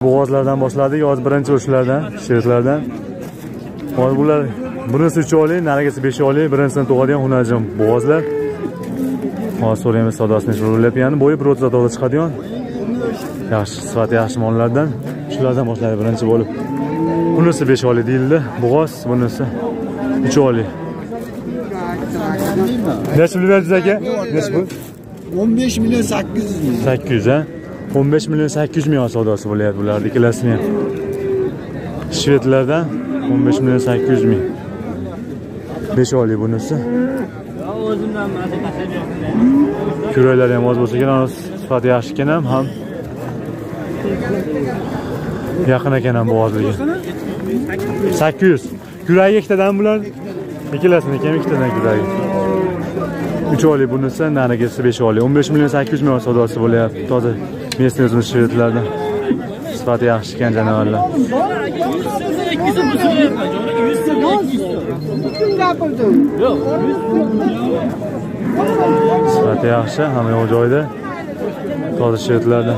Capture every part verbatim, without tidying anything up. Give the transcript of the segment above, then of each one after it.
Bo'g'ozlardan boshladik, hozir birinchi o'shlardan, shirklardan. Hozir bular bunisi uch oylik, narigisi besh oylik, birinchisini tug'adigan xunajim bo'g'ozlar. Hozir so'raymiz savdosini nechta bo'lyapti, ya'ni bo'yi bir o'ttiz to'g'ri chiqadigan. Yaxshi, sifati yaxshi mollardan, shulardan boshlaydi birinchi bo'lib. Bunisi besh oylik deyildi, bo'g'oz, bunisi uch oylik. Necha pul berdi aka? Necha pul? o'n besh million sakkiz yuz ming. sakkiz yuz ha? o'n besh million sakkiz yuz ming savdosi bo'lyapti bularning ikkalasini ham. Shvedlardan o'n besh million sakkiz yuz ming. besh oylik bunisi. Kuraylari ham oz bo'lsa kerak, sifati yaxshi ekan ham, ham yaqin ekan ham bo'g'ozligi. sakkiz yuz. Kuragi ikkitadan bular. Ikkalasini ham ikkitadan kuragi. uch oylik bunisi, narigisi besh oylik. o'n besh million sakkiz yuz ming savdosi bo'lyapti. Toza mesni o'zimiz shvedlardan. Sifati yaxshi ekan janovarlar. Sifati yaxshi, hamma yo'q joyda. Toza shvedlardan.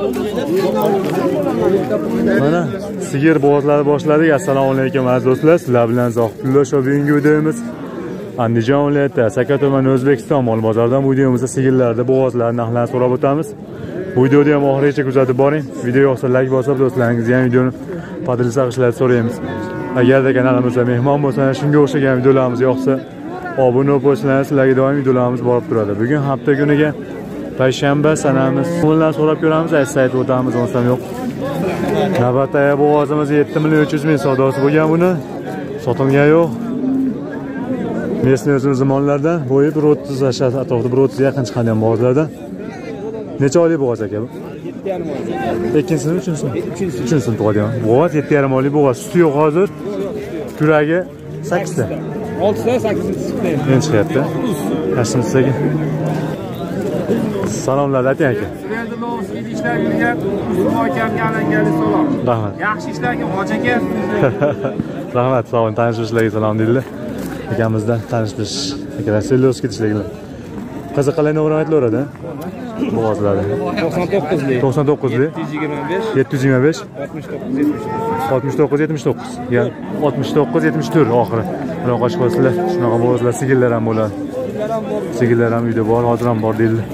Mana sigir bo'g'ozlari boshladik. Assalomu alaykum aziz do'stlar. Sizlar bilan Zohidullo shu bugungi videomiz Andijon viloyati Saka tumani O'zbekiston mol bozoridan bu videomizda sigirlarda bo'g'ozlarning narxlarini so'rab o'tamiz. Bu videoni ham oxirigacha kuzatib boring. Video yoqsa like bosib, do'stlaringizga ham videoni podilsa qilishlarni so'raymiz. Agarda kanalimizga mehmon bo'lsangiz, shunga o'xshagan videolarimiz yoqsa, obuna bo'lib qo'ysangiz, sizlarga doim videolarimiz borib turadi. Bugun hafta kuniga payshanba sanamiz. Bundan so'rab ko'ramiz, aytsa aytib o'tamiz, o'nsam yo'q. Navbatdagi bo'g'ozimiz yetti million uch yuz ming savdosi bo'lgan buni. Sotilgan yo'q. Mesni o'zimiz zamonlardan bo'yi bir o'ttiz atrofida bir o'ttiz yaqin chiqadigan bo'g'ozlardan. Necha oylik bo'g'oz aka bu? yetti yarim oylik. Ikkinchisini, uchinchisini? Uchinchisini tug'adigan. Bo'g'oz yetti yarim oylik bo'g'oz. Suti yo'q hozir. Kuragi sakkizta. oltita, sakkizinchisi chiqdi. Men chiqyapti. Yaxshimisiz aka? Salomlar ayting aka. Sizlarga ishlar yurgan Usmon akamga alangali salom. Rahmat. Yaxshi ishlarga Hoji aka. Rahmat, sog' bo'ling. Tanishishlarga salom deydilar. Akamizdan tanishmish. Akalar sellos ketishlarga. Qiziqlarni o'rnatlaveradi. Bo'g'ozlari. to'qson to'qqizlik. to'qson to'qqizlik. yetti yuz yigirma besh. oltmish to'qqiz yetmish to'qqiz. Ya, oltmish to'qqiz yetmish to'rt oxiri. Mana qo'shib qo'ysizlar. Shunaqa bo'g'ozlar, sigirlar ham bo'ladi. Sigirlar ham uyda bor, hozir ham bor deydilar.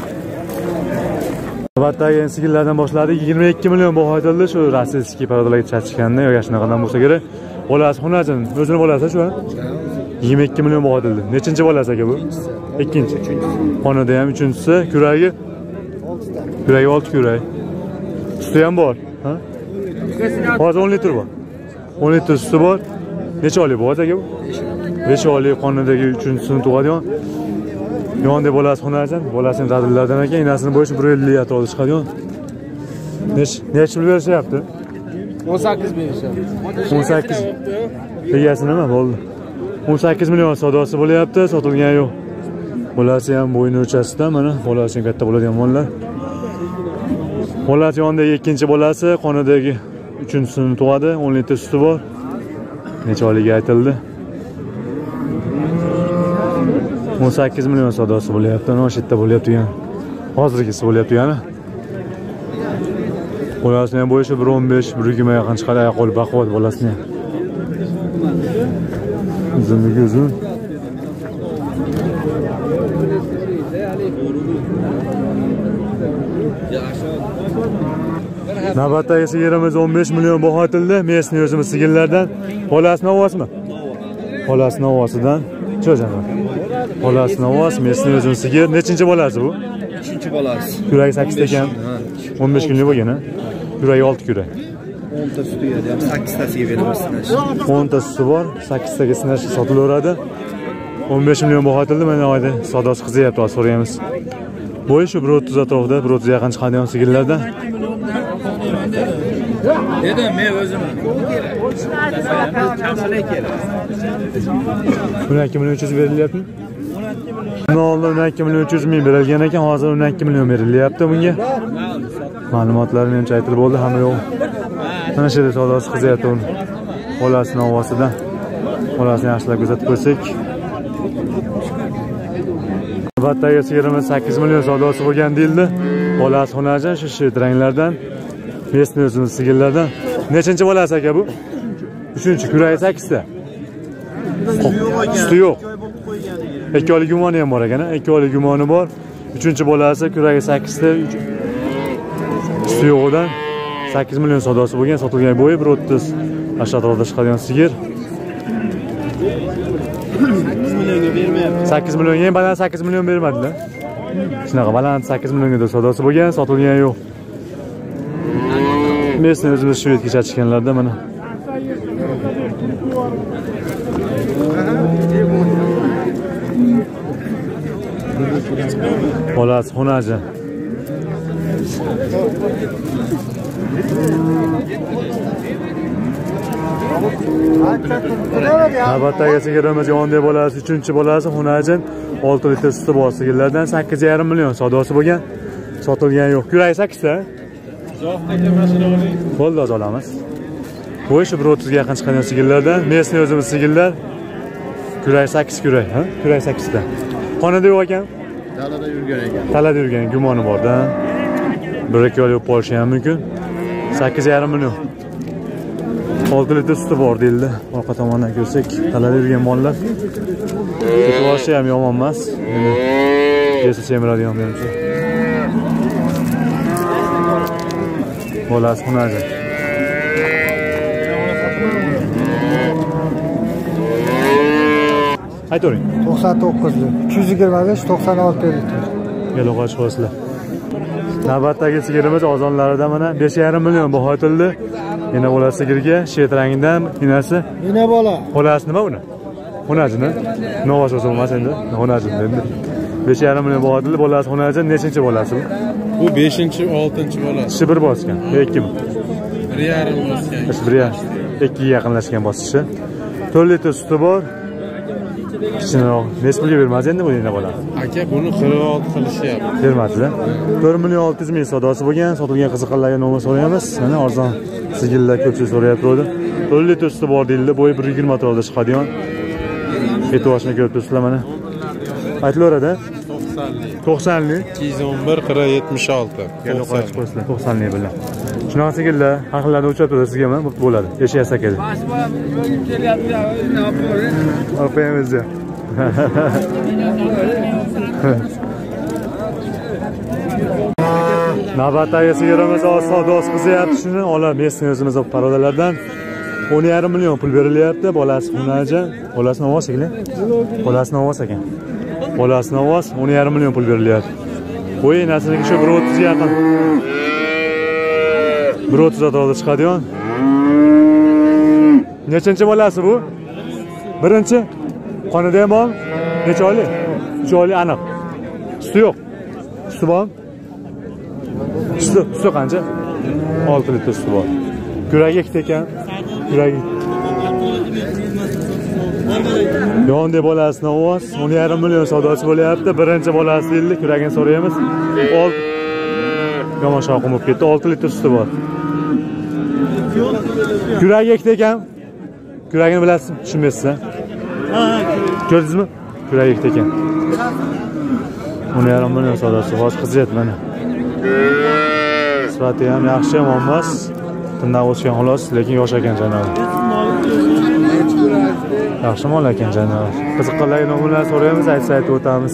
Navbatdagi sigirlardan boshladik. yigirma ikki million baho aytildi shu rossiyskiy parodalarga chachishganda yoki shunaqadan bo'lsa kerak. Bolasi xunajin, o'zini bolasi shu ha? yigirma ikki million baho aytildi. Nechinchi bolasi aka bu? Ikkinchi. Xonada ham uchinchisi, kuragi oltita. Kuragi olti kurak. Suti ham bor, ha? Hozir o'n litr bor. o'n litr suti bor. Necha oylik bo'g'oz aka bu? besh oylik qonidagi uchinchisini tug'adigan. Yonda bolasi xunajin, bolasining dadillardan ekan, inasini bo'yicha bir ellik atrofida chiqadigan. Nech necha pul berishyapti? o'n sakkiz berishyapti. o'n sakkiz. Egasi nima bo'ldi? o'n sakkiz million savdosi bo'lyapti, sotilgan yo'q. Bolasi ham bo'yni o'chasida, mana bolasi katta bo'ladigan mollar. Bolasi yonidagi ikkinchi bolasi, qonidagi uchinchisini tug'adi, o'n litr suti bor. Necha oyligi aytildi? o'n sakkiz million savdosi bo'lyapti, ana o'sha yerda bo'lyapti yana. Hozirgisi bo'lyapti yana. Bolasini ham bo'yicha bir o'n besh bir yigirma yaqin chiqadi, oyoq qo'li baquvvat bolasini ham. Uzunligi uzun. Navbatdagi sigirimiz o'n besh million baho aytildi. Mesni o'zimiz sigirlardan. Bolasini ovosmi? Bolasini ovosidan. Cho'jaman. Bolasini ovos, mesni o'zimiz sigir. Nechinchi bolasi bu? uchinchi bolasi. Kuragi sakkizta ekan. o'n besh kunlik bo'lgan, ha? Kuragi olti kurak. o'nta suti yedi, sakkiztasiga beramiz sinash. o'nta suti bor, sakkiztaga sinash sotilaveradi. o'n besh million baho aytildi. Mana oyda savdosi qizyapti, hozir so'raymiz. Bo'yi shu bir o'ttiz atrofida, bir o'ttiz yaqin chiqadigan sigirlardan. Dedim men o'zim. o'n ikki million uch yuz berilyapti. Nolda o'n ikki million uch yuz ming berilgan ekan, hozir o'n ikki million berilyapti bunga. Ma'lumotlar menimcha aytilib bo'ldi, hamma yo'q. Mana shu yerda savdosi qizyapti uni. Bolasini ovosidan. Bolasini yaxshilab kuzatib qo'ysak. Navbatdagi sigirimiz sakkiz million savdosi bo'lgan deyildi. Bolasi xunajin, shu shit ranglardan. Mesni o'zimiz sigirlardan. Nechinchi bolasi aka bu? uchinchi. Kuragi sakkizta. Suti yo'q. ikki oylik gumoni ham bor ekan, ikki oylik gumoni bor. uchinchi bolasi kuragi sakkizta. Suti yo'g'idan sakkiz million savdosi bo'lgan, sotilgan bo'yi bir o'ttiz atrofida chiqadigan sigir. sakkiz millionga ham baland sakkiz million bermadilar. Shunaqa baland sakkiz millionga savdosi bo'lgan, sotilgan yo'q. Mesni o'zimiz shu yerga chatishganlarda mana. Bolasi xunaji. Navbatdagi sigirimiz yonda bolasi, uchinchi bolasi xunajin, olti litr suti bor sigirlardan sakkiz yarim million savdosi bo'lgan, sotilgan yo'q. Kuragi sakkizta. Bo'ldi, o'z olamiz. Bu ish bir o'ttizga yaqin chiqadigan sigirlardan, Mesni o'zimiz sigirlar. Kuragi sakkiz kurak, ha? Kuragi sakkizta. Xonada yo'q ekan? Talada yurgan ekan. Talada yurgan, gumoni bor-da. bir ikki oy yo'q bo'lishi ham mumkin. sakkiz yarim million. olti litr suti bor deyildi. Orqa tomondan ko'rsak, talada yurgan mollar. Sutvoshi ham yomon emas. Yesi semiradigan menimcha. Bolasi xunaji. Aytavering. to'qson to'qqiz, uch yuz yigirma besh, to'qson olti litr. Yo'l qo'yib qo'ysizlar. Navbatdagi sigirimiz ozonlarida mana besh yarim million baho etildi. Yana bolasi sigirga shet rangidan inasi. Yana bola. Bolasi nima uni? Xunajini. Novosh o'zilmas endi. Xunajin endi. besh yarim million baho etildi. Bolasi xunajin. Nechinchi bolasi bu? Bu beshinchi, oltinchi bolasi. Ishi bir bosgan. ikkimi? bir yarim bosgan. Ishi bir yarim. ikkiga yaqinlashgan bosishi. to'rt litr suti bor. Kichikroq. Necha pulga bermaz endi bu yana bola? Aka buni qirq olti qilishyapti. Bermadi-da. to'rt million olti yuz ming savdosi bo'lgan, sotilgan qiziqlarga nomi so'raymiz. Mana arzon sigirlar ko'pchilik so'rayapti edi. to'rt litr suti bor deyildi, bo'yi bir yigirma atrofida chiqadigan. Eto'shni ko'rib turibsizlar mana. Aytilaveradi. to'qsonlik. ikki yuz o'n bir, qirq yetmish olti. to'qsonlik bilan. Shunaqa sigirlar har xillarni o'chab turadi sizga ham bo'ladi. Yashaysiz aka. O'qiymiz. Navbatdagi sigirimiz savdosi qizyapti, shuni olib Mesni o'zimiz parodalardan o'n yarim million pul berilyapti. Bolasi xunaji, bolasi novoz ekan. Bolasi novoz ekan. Bolasi novoz o'n yarim million pul berilyapti. Bo'yi nasliniga shu bir o'ttizga yaqin. bir o'ttiz atrofida chiqadigan. Nechinchi bolasi bu? Birinchi. Qonida ham bor. Necha oylik? uch oylik aniq. Suti yo'q. Suti bor. Suti, suti qancha? olti litr suti bor. Kuragi ikkita ekan. Kuragi. Yonda bolasini ovoz o'n yarim million savdosi bo'lyapti. Birinchi bolasi deyildi, kuragini so'raymiz. olti yomon shoqim bo'lib ketdi. olti litr suti bor. Kuragi ikkita ekan. Kuragini bilasiz, tushunmaysiz-a? Ko'rdingizmi? Kuragi ikkita ekan. o'n yarim million savdosi hozir qizyapti mana. Sifati ham yaxshi, yomon emas. Tindan o'sgan xolos, lekin yosh ekan janob. Yaxshi mol ekan janob. Qiziqqanlarga nominalarni so'raymiz, aytsa aytib o'tamiz.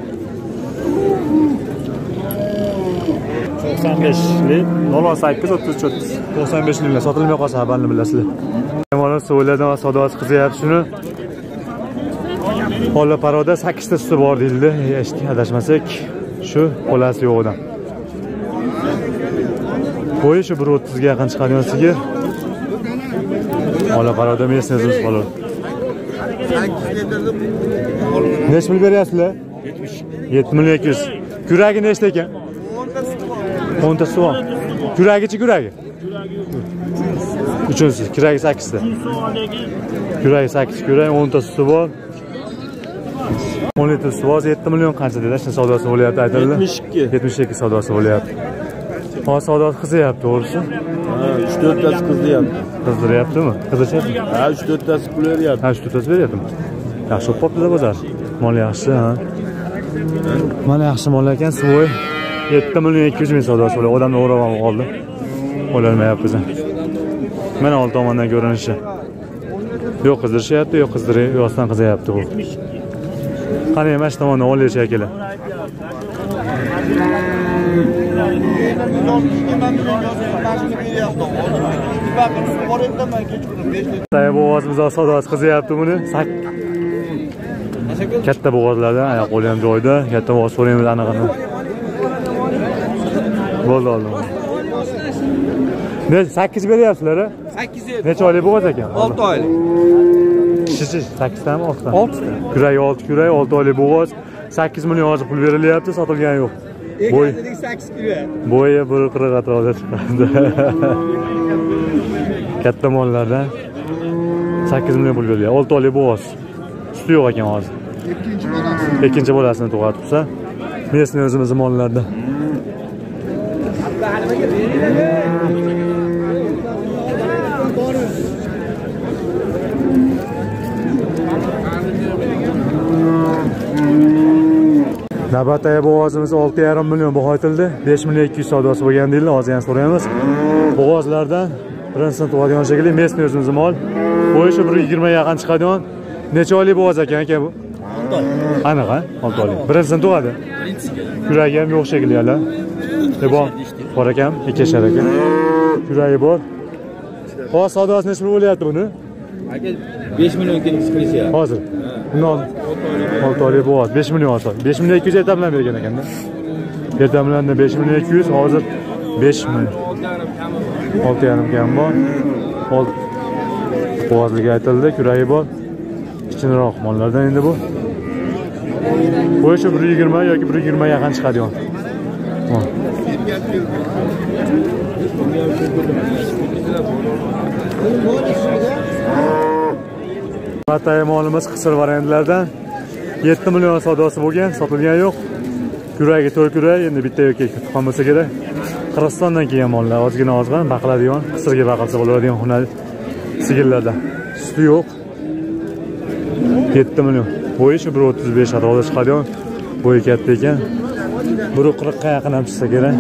to'qson beshlik nol sakkiz o'ttiz uch o'ttiz. to'qson beshliklar sotilmay qolsa xabarni bilasizlar. Mana so'ylardan savdosi qizyapti shuni. Qo'lda paroda sakkizta suti bor deyildi. Eshitdik, adashmasak, shu bolasi yo'g'idan. Bo'yi shu bir o'ttizga yaqin chiqadigan sigir. Ola paroda Mesni o'zimiz qolur. Necha pul beryapsizlar? yetti million ikki yuz. Kuragi nechta ekan? o'nta suv. Kuragichi kuragi? Uchinchisi, kuragi sakkizta. Kuragi sakkiz kurag, o'nta suti bor. o'n litr suv, yetti million qancha dedi, shuni savdosi bo'lyapti aytildi. yetmish ikki. yetmish ikki savdosi bo'lyapti. Hozir savdosi qizyapti, to'g'risi. Ha, uch to'rttasi qizdiryapti. Qizdiryaptimi? Qizdiryapti? Ha, uch to'rttasi pul beryapti. Ha, uch to'rttasi beryaptimi? Yaxshi bo'lib qopti-da bozor. Mol yaxshi, ha. Mana yaxshi mol ekan, suvoy yetti million ikki yuz ming savdosi bo'lyapti. Odamni o'rab olib qoldi. ololmayapmiz. Mana old tomondan ko'rinishi. Yo'q qizdirishyapti, yo'q qizdirib, yo'qdan qizayapti bu. Qani mana shu tomondan olay shakili. Tay bo'g'ozimiz savdosi qizayapti buni. Katta bo'g'ozlardan oyoq qo'li ham joyida. Katta bo'g'oz so'raymiz aniqini. Bo'ldi oldim. Ne sakkiz beryapsizlar? sakkiz Necha oylik bo'g'oz ekan? olti oylik. Kishi sakkiz tami, olti tami? olti ta. Kurak olti kurak, olti oylik bo'g'oz. sakkiz million hozir pul berilyapti, sotilgani yo'q. Bo'y sakkiz kilo. bo'yi bir qirq atrofida chiqadi. Katta mollardan sakkiz million pul beriladi. olti oylik bo'g'oz. Suti yo'q ekan hozir. Ikkinchi bolasi. Ikkinchi bolasini tug'atibsa, mesni o'zimiz mollarda. Navbatdagi bo'g'ozimiz olti yarim million baho etildi. besh million ikki yuz savdosi bo'lgan deyildi. Hozir ham so'raymiz. Bo'g'ozlardan birinchisini tug'adigan shekilli mesni o'zimiz mol. Bo'yi shu bir yigirma yaqin chiqadigan. Necha oylik bo'g'oz ekan aka bu? olti oy. Aniq, ha? olti oylik. Birinchisini tug'adi. Kuragi ham yo'q shekilli hali. Bor. Bor ekan, ikki yashar ekan. Kuragi bor. Hozir savdosi necha pul bo'lyapti buni? Aka besh million kelib chiqishyapti. Hozir. Bundan olti oylik bo'g'oz besh million olti. besh million ikki yuz erta bilan bergan ekanda. Erta bilan besh million ikki yuz, hozir besh million. olti yarim kam bor. olti bo'g'ozligi aytildi, kuragi bor. Kichikroq mollardan endi bu. Bo'yi shu bir yigirma yoki bir yigirma yaqin chiqadigan. Matay molimiz qisir variantlardan yetti million savdosi bo'lgan, sotilgan yo'q. Kuragi to'rt kurak, endi bitta yoki ikki tuqqan bo'lsa kerak. Qirg'izistondan kelgan mollar, ozgina ozg'in baqiladigan, qisirga baqilsa bo'ladigan hunarli sigirlarda. Suti yo'q. yetti million. Bo'yi shu bir o'ttiz besh atrofida chiqadigan. Bo'yi katta ekan. bir qirq ga yaqin ham chiqsa kerak.